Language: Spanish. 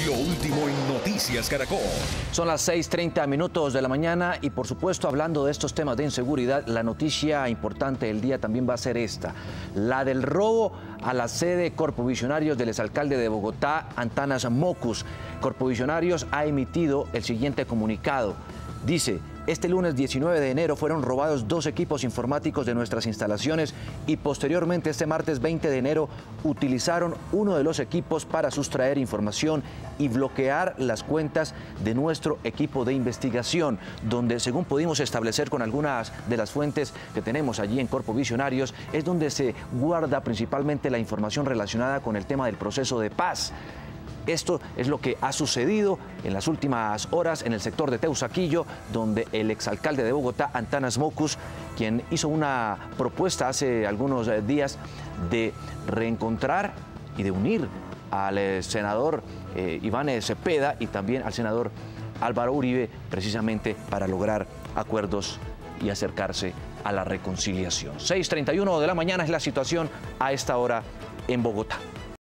Lo último en Noticias Caracol. Son las 6:30 minutos de la mañana y por supuesto hablando de estos temas de inseguridad, la noticia importante del día también va a ser esta, la del robo a la sede Corpovisionarios del exalcalde de Bogotá, Antanas Mockus. Corpovisionarios ha emitido el siguiente comunicado. Dice: este lunes 19 de enero fueron robados 2 equipos informáticos de nuestras instalaciones y posteriormente este martes 20 de enero utilizaron uno de los equipos para sustraer información y bloquear las cuentas de nuestro equipo de investigación, donde según pudimos establecer con algunas de las fuentes que tenemos allí en Corpovisionarios, es donde se guarda principalmente la información relacionada con el tema del proceso de paz. Esto es lo que ha sucedido en las últimas horas en el sector de Teusaquillo, donde el exalcalde de Bogotá, Antanas Mockus, quien hizo una propuesta hace algunos días de reencontrar y de unir al senador Iván Cepeda y también al senador Álvaro Uribe, precisamente para lograr acuerdos y acercarse a la reconciliación. 6:31 de la mañana es la situación a esta hora en Bogotá.